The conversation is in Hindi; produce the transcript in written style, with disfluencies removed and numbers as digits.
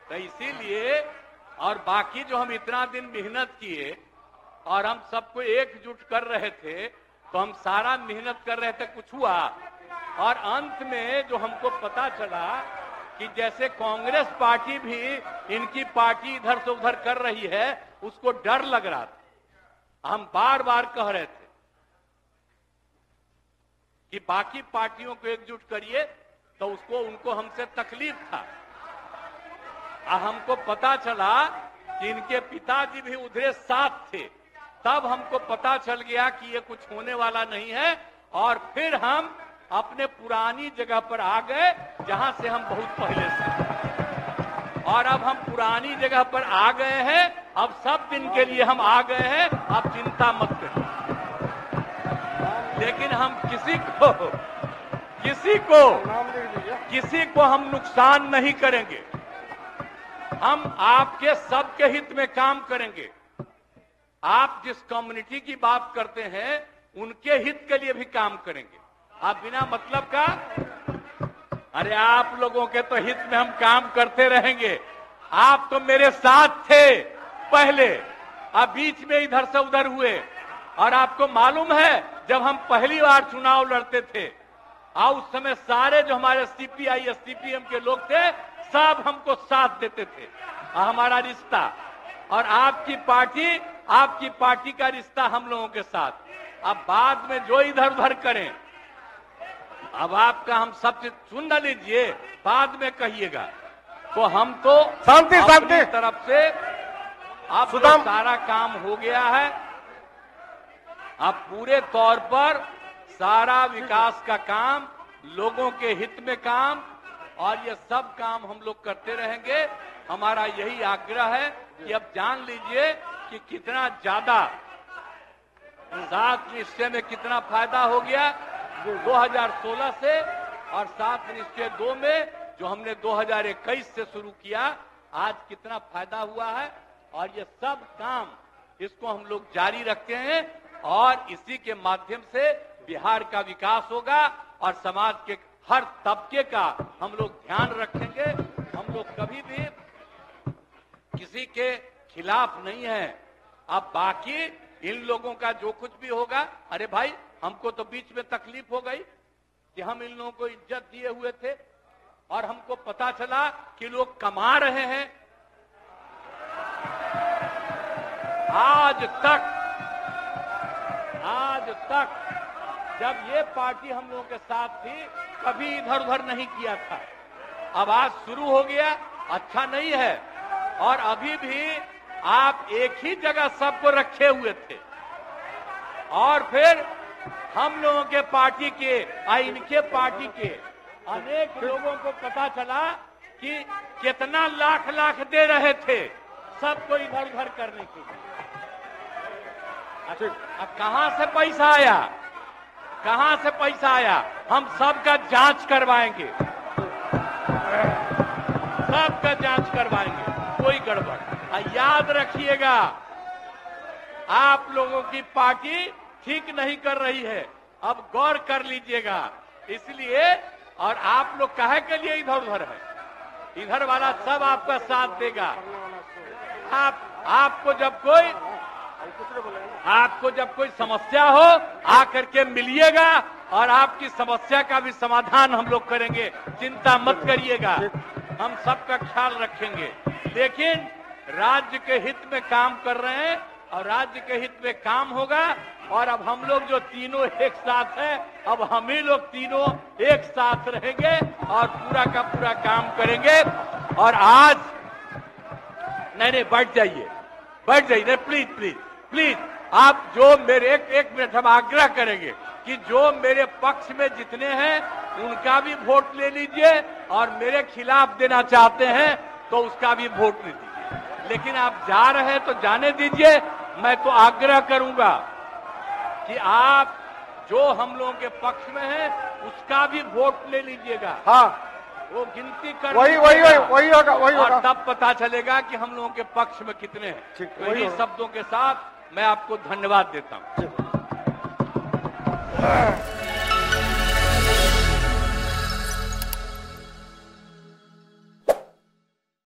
तो इसीलिए और बाकी जो हम इतना दिन मेहनत किए और हम सबको एकजुट कर रहे थे, तो हम सारा मेहनत कर रहे थे, कुछ हुआ। और अंत में जो हमको पता चला कि जैसे कांग्रेस पार्टी भी इनकी पार्टी इधर से उधर कर रही है, उसको डर लग रहा था। हम बार बार कह रहे थे कि बाकी पार्टियों को एकजुट करिए, तो उसको उनको हमसे तकलीफ था। हमको पता चला कि इनके पिताजी भी उधरे साथ थे, तब हमको पता चल गया कि ये कुछ होने वाला नहीं है। और फिर हम अपने पुरानी जगह पर आ गए जहां से हम बहुत पहले से, और अब हम पुरानी जगह पर आ गए हैं। अब सब दिन के लिए हम आ गए हैं, आप चिंता मत करिए। लेकिन हम किसी को हम नुकसान नहीं करेंगे। हम आपके सबके हित में काम करेंगे। आप जिस कम्युनिटी की बात करते हैं उनके हित के लिए भी काम करेंगे। आप बिना मतलब का, अरे आप लोगों के तो हित में हम काम करते रहेंगे। आप तो मेरे साथ थे पहले, अब बीच में इधर से उधर हुए। और आपको मालूम है जब हम पहली बार चुनाव लड़ते थे, उस समय सारे जो हमारे सीपीआई सीपीएम के लोग थे, सब हमको साथ देते थे। हमारा रिश्ता और आपकी पार्टी का रिश्ता हम लोगों के साथ। अब बाद में जो इधर उधर करें, अब आपका हम सब चीज सुन न लीजिए, बाद में कहिएगा। तो हम तो शांति तरफ से अब सारा काम हो गया है। अब पूरे तौर पर सारा विकास का काम, लोगों के हित में काम, और ये सब काम हम लोग करते रहेंगे। हमारा यही आग्रह है कि अब जान लीजिए कि कितना ज्यादा 7 निश्चय में कितना फायदा हो गया 2016 से, और 7 निश्चय 2 में जो हमने 2021 से शुरू किया, आज कितना फायदा हुआ है। और ये सब काम इसको हम लोग जारी रखते हैं, और इसी के माध्यम से बिहार का विकास होगा और समाज के हर तबके का हम लोग ध्यान रखेंगे। हम लोग कभी भी किसी के खिलाफ नहीं है। अब बाकी इन लोगों का जो कुछ भी होगा, अरे भाई हमको तो बीच में तकलीफ हो गई कि हम इन लोगों को इज्जत दिए हुए थे और हमको पता चला कि लोग कमा रहे हैं। आज तक जब ये पार्टी हम लोगों के साथ थी, कभी इधर उधर नहीं किया था। अब आज शुरू हो गया, अच्छा नहीं है। और अभी भी आप एक ही जगह सबको रखे हुए थे, और फिर हम लोगों के पार्टी के इनके पार्टी के अनेक लोगों को पता चला कि कितना लाख लाख दे रहे थे सबको इधर उधर करने के लिए। अब कहां से पैसा आया, कहां से पैसा आया? हम सबका जांच करवाएंगे, सबका जांच करवाएंगे, कोई गड़बड़। याद रखिएगा, आप लोगों की पार्टी ठीक नहीं कर रही है, अब गौर कर लीजिएगा। इसलिए, और आप लोग काहे के लिए इधर उधर है? इधर वाला सब आपका साथ देगा। आपको जब कोई समस्या हो, आकर के मिलिएगा, और आपकी समस्या का भी समाधान हम लोग करेंगे। चिंता मत करिएगा, हम सबका ख्याल रखेंगे। लेकिन राज्य के हित में काम कर रहे हैं, और राज्य के हित में काम होगा। और अब हम लोग जो तीनों एक साथ हैं, अब हम ही लोग तीनों एक साथ रहेंगे और पूरा का पूरा काम करेंगे। और आज नहीं, बैठ जाइए, प्लीज प्लीज प्लीज। आप जो मेरे एक मिनट हम आग्रह करेंगे कि जो मेरे पक्ष में जितने हैं उनका भी वोट ले लीजिए, और मेरे खिलाफ देना चाहते हैं तो उसका भी वोट ले दीजिए। लेकिन आप जा रहे हैं तो जाने दीजिए। मैं तो आग्रह करूंगा कि आप जो हम लोगों के पक्ष में हैं उसका भी वोट ले लीजिएगा। हाँ, वो गिनती कर वही होगा, तब पता चलेगा कि हम लोगों के पक्ष में कितने हैं। तो इन्हीं शब्दों के साथ मैं आपको धन्यवाद देता हूं।